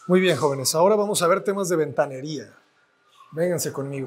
Muy bien, jóvenes. Ahora vamos a ver temas de ventanería. Vénganse conmigo.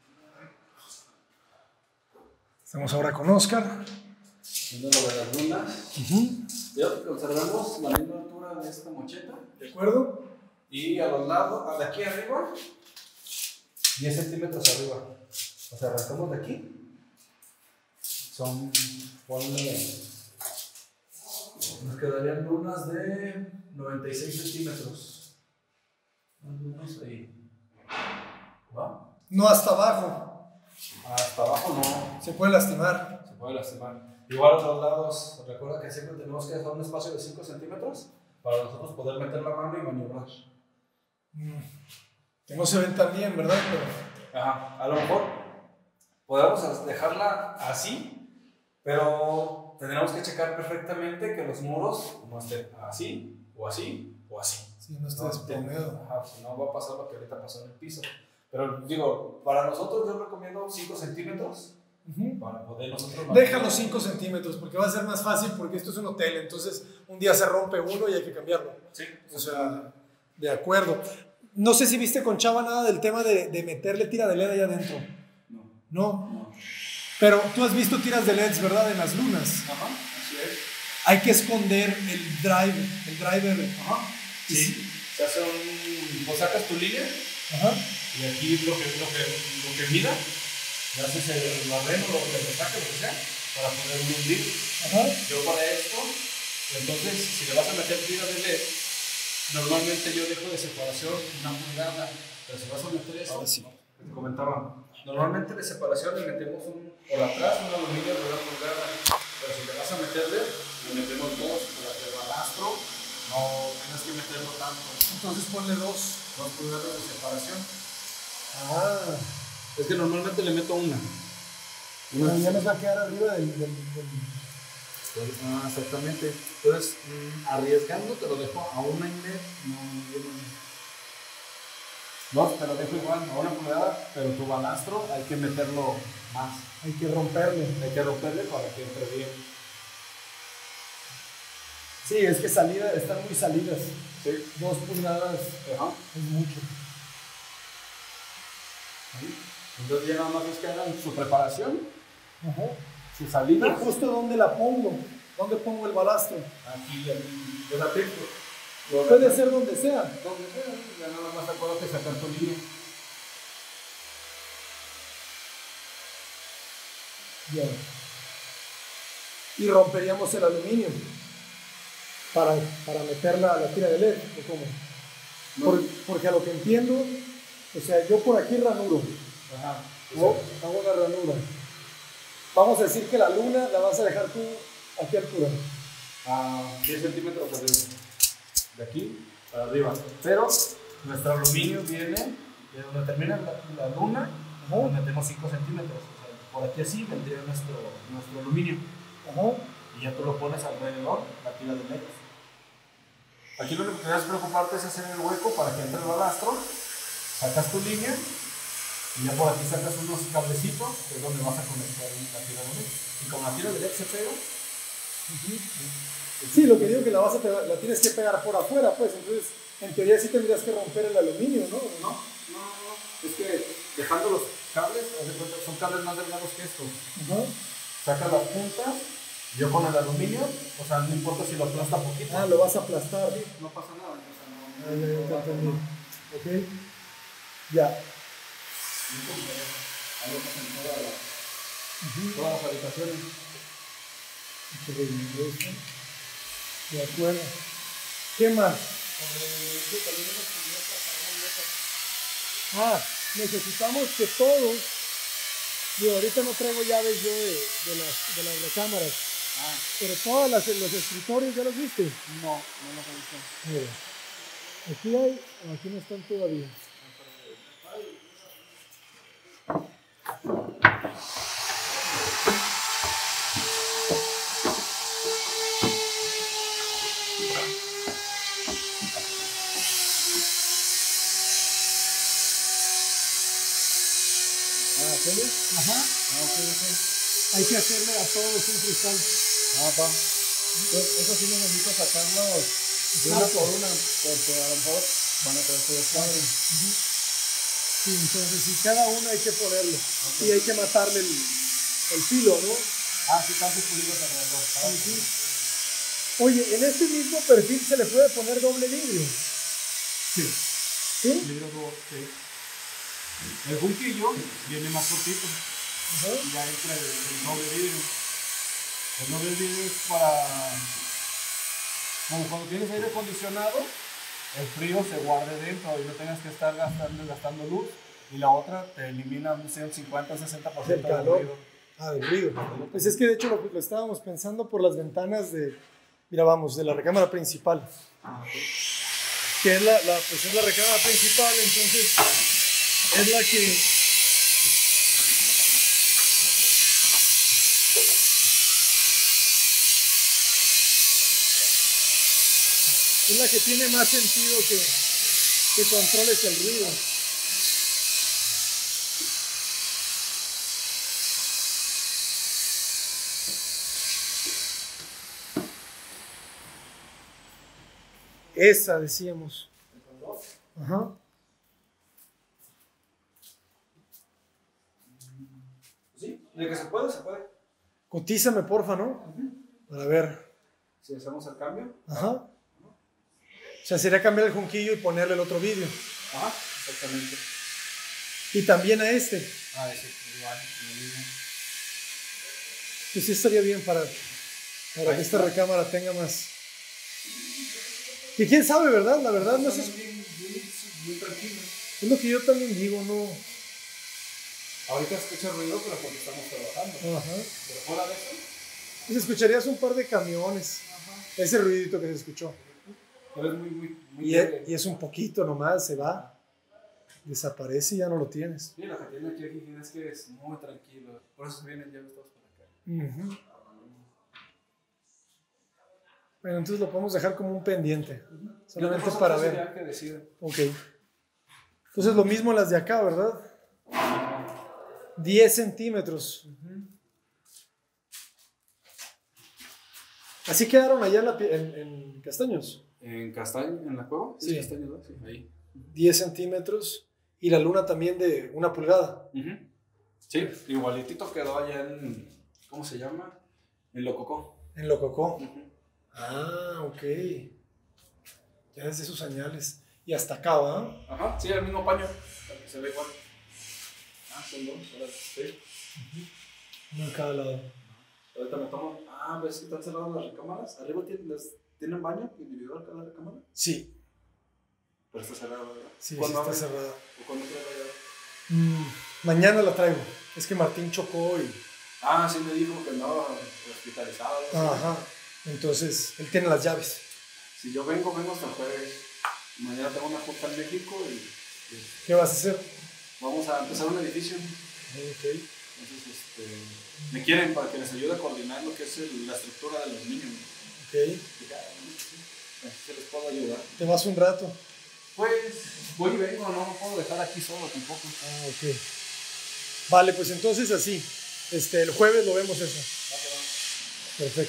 Estamos ahora con Oscar. Viendo lo de las lunas. Ya conservamos la misma altura de esta mocheta. ¿De acuerdo? Y a los lados, de aquí arriba, 10 centímetros arriba. O sea, arrancamos de aquí. Son, ponle, nos quedarían lunas de 96 centímetros. Más o menos ahí. ¿Va? No hasta abajo. Hasta abajo no. Se puede lastimar. Se puede lastimar. Igual a los lados, recuerda que siempre tenemos que dejar un espacio de 5 centímetros para nosotros poder meter la mano y maniobrar. Que no se ven tan bien, ¿verdad? Pero... Ajá, a lo mejor podemos dejarla así, pero tendremos que checar perfectamente que los muros no estén así, o así, o así. Sí, no esté desplomado. Ajá, si no va a pasar lo que ahorita pasó en el piso. Pero digo, para nosotros yo recomiendo 5 centímetros. Para poder nosotros... Déjalo 5 centímetros porque va a ser más fácil porque esto es un hotel, entonces un día se rompe uno y hay que cambiarlo. Sí. O sea, de acuerdo. No sé si viste con Chava nada del tema de meterle tira de LED allá adentro. No. Pero tú has visto tiras de LEDs, ¿verdad? En las lunas. Ajá, así es. Hay que esconder el driver. Ajá. Sí. Se hace un... Pues sacas tu línea. Ajá. Y aquí lo que mida, le haces el barreno, lo que le saque, lo que sea, para poder hundir. Ajá. Yo para esto, entonces, si le vas a meter tira de LED, normalmente yo dejo de separación 1 pulgada, pero si vas a meter eso, ahora sí. te comentaba, normalmente de separación le metemos por atrás un aluminio de 1 pulgada, pero si le vas a meterle, le metemos 2 para que el balastro no tengas que meterlo tanto. Entonces ponle 2 pulgadas de separación. Ah. Es que normalmente le meto una. Ya nos va a quedar arriba del... Ah, exactamente. Entonces, arriesgando te lo dejo a 1,5. No, te lo dejo igual, a 1 pulgada, pero tu balastro hay que meterlo más. Hay que romperle. Hay que romperle para que entre bien. Sí, es que están muy salidas. Sí. 2 pulgadas. Ajá. Es mucho. Ahí. Entonces ya nada más es que hagan su preparación, Ajá. su salida. ¿Y justo dónde la pongo? ¿Dónde pongo el balastro? Aquí, yo la tengo. Puede ser donde sea. Donde sea, ya nada más acuerdo que sacar tu línea. Bien. Y romperíamos el aluminio para meter la tira de LED, ¿o cómo? No. Porque a lo que entiendo, o sea, yo por aquí ranuro. Ajá. Hago una ranura. Vamos a decir que la luna la vas a dejar tú a qué altura. A 10 centímetros de aquí para arriba. Pero nuestro aluminio viene de donde termina la luna, nos metemos 5 centímetros. O sea, por aquí así vendría nuestro aluminio. Ajá. Y ya tú lo pones alrededor, la tira de LED. Aquí lo único que debes preocuparte es hacer el hueco para que entre el balastro. Sacas tu línea. Y ya por aquí sacas unos cablecitos, que es donde vas a conectar la tira de LED. Y con la tira de LED se pega. Sí, lo que digo que la tienes que pegar por afuera, pues. Entonces, en teoría sí tendrías que romper el aluminio, ¿no? No. Es que dejando los cables, son cables más delgados que estos. Sacas las puntas, yo con el aluminio, o sea, no importa si lo aplasta poquito. Ah, lo vas a aplastar. Sí, no pasa nada. O sea, ya entendí. Ok. Ya. Algo que en todas las habitaciones. De acuerdo. ¿Qué más? Necesitamos que todos, ahorita no traigo llaves yo de las recámaras, pero todos los escritorios, ¿ya los viste? No los he visto. Mira, aquí hay, aquí no están todavía. Ajá. Hay que hacerle a todos un cristal. Va. Eso sí necesito sacarlos de una por una, porque a lo mejor van a tener que descargar. Sí, entonces sí, cada uno hay que ponerlo. Y hay que matarle el filo, ¿no? Ah, sí, tantos pulidos alrededor. Sí. Oye, en este mismo perfil se le puede poner doble vidrio. Sí. ¿Sí? Vidrio doble, sí. El junquillo viene más cortito. Y ya entra el doble vidrio. El doble vidrio es para, como cuando tienes aire acondicionado, el frío se guarde dentro y no tengas que estar gastando luz. Y la otra te elimina un 50 o 60% del del calor. ruido. Del ruido. Pues es que de hecho lo estábamos pensando por las ventanas de, mira, vamos, de la recámara principal. Que es pues es la recámara principal, entonces es la que tiene más sentido que controles el ruido. Esa decíamos. Ajá. Sí, de que se puede, se puede. Cotízame, porfa, ¿no? Para ver. Si hacemos el cambio. Ajá. O sea, sería cambiar el junquillo y ponerle el otro vidrio. Ajá, exactamente. Y también a este. Ese, igual, lo mismo. Pues sí estaría bien para que esta recámara tenga más. Que quién sabe, ¿verdad? La verdad no sé. Bien tranquilo. Es lo que yo también digo, no. Ahorita escucha ruido, pero porque estamos trabajando. Ajá. Pero fuera de eso. Pues escucharías un par de camiones. Ajá. Ese ruidito que se escuchó. Pero es muy y es un poquito nomás, se va. Desaparece y ya no lo tienes. Sí, lo que tiene aquí es que es muy tranquilo. Por eso vienen ya todos por acá. Bueno, entonces lo podemos dejar como un pendiente. Solamente pues, para ver. Que deciden. Ok. Entonces lo mismo las de acá, ¿verdad? 10 centímetros. ¿Así quedaron allá en Castaños? ¿En Castaño? ¿En la cueva? Sí. Castaños, ¿no? Sí, ahí. 10 centímetros. Y la luna también de 1 pulgada. Sí, igualitito quedó allá en... ¿Cómo se llama? En Lococó. En Lococó. Ah, ok. Ya desde sus señales. Y hasta acá, ¿va? Ajá, sí, el mismo paño. Para que se ve igual. Son dos. Ahora, sí. Uno en cada lado. Ahorita me tomo. ¿Ves que están cerradas las recámaras? ¿Arriba tienen baño individual cada recámara? Sí. Pero está cerrado, ¿verdad? Sí, está cerrada. ¿O cuándo trae la llave? Mañana la traigo. Es que Martín chocó y... Sí me dijo que andaba hospitalizado. Ajá. Entonces, él tiene las llaves. Si yo vengo hasta el jueves. Mañana tengo una junta en México y... ¿Qué vas a hacer? Vamos a empezar un edificio. Ok. Entonces, me quieren para que les ayude a coordinar lo que es la estructura de los niños. Ok. Así se les puedo ayudar. ¿Te vas un rato? Pues, voy y vengo, no me puedo dejar aquí solo tampoco. Ok. Vale, pues entonces así. El jueves lo vemos eso. Perfecto.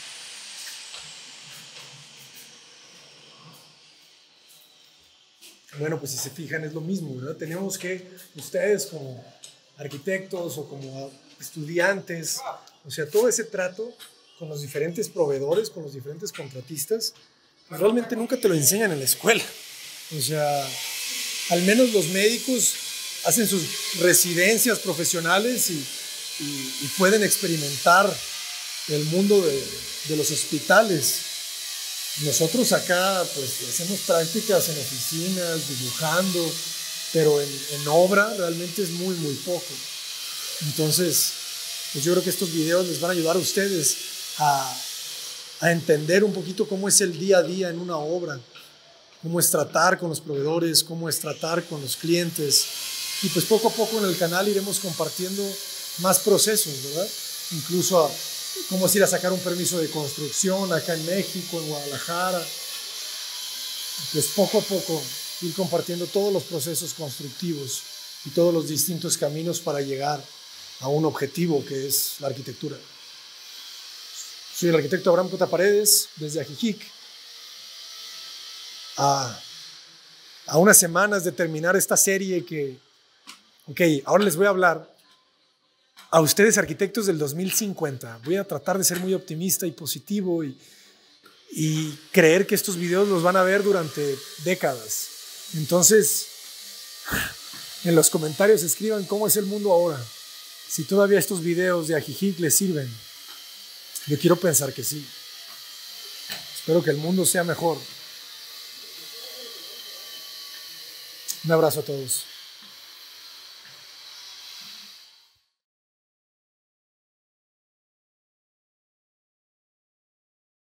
Bueno, pues si se fijan es lo mismo, ¿verdad? Tenemos que, ustedes como arquitectos o como estudiantes, o sea, todo ese trato con los diferentes proveedores, con los diferentes contratistas, pues realmente nunca te lo enseñan en la escuela. O sea, al menos los médicos hacen sus residencias profesionales y pueden experimentar el mundo de los hospitales. Nosotros acá pues hacemos prácticas en oficinas, dibujando, pero en obra realmente es muy poco. Entonces, pues yo creo que estos videos les van a ayudar a ustedes a entender un poquito cómo es el día a día en una obra, cómo es tratar con los proveedores, cómo es tratar con los clientes. Y pues poco a poco en el canal iremos compartiendo más procesos, ¿verdad? Incluso cómo es ir a sacar un permiso de construcción acá en México, en Guadalajara. Pues poco a poco ir compartiendo todos los procesos constructivos y todos los distintos caminos para llegar a un objetivo que es la arquitectura. Soy el arquitecto Abraham Cota Paredes, desde Ajijic, a a unas semanas de terminar esta serie que, ok, ahora les voy a hablar a ustedes arquitectos del 2050. Voy a tratar de ser muy optimista y positivo y creer que estos videos los van a ver durante décadas. Entonces, en los comentarios escriban cómo es el mundo ahora. Si todavía estos videos de Ajijic les sirven. Yo quiero pensar que sí. Espero que el mundo sea mejor. Un abrazo a todos.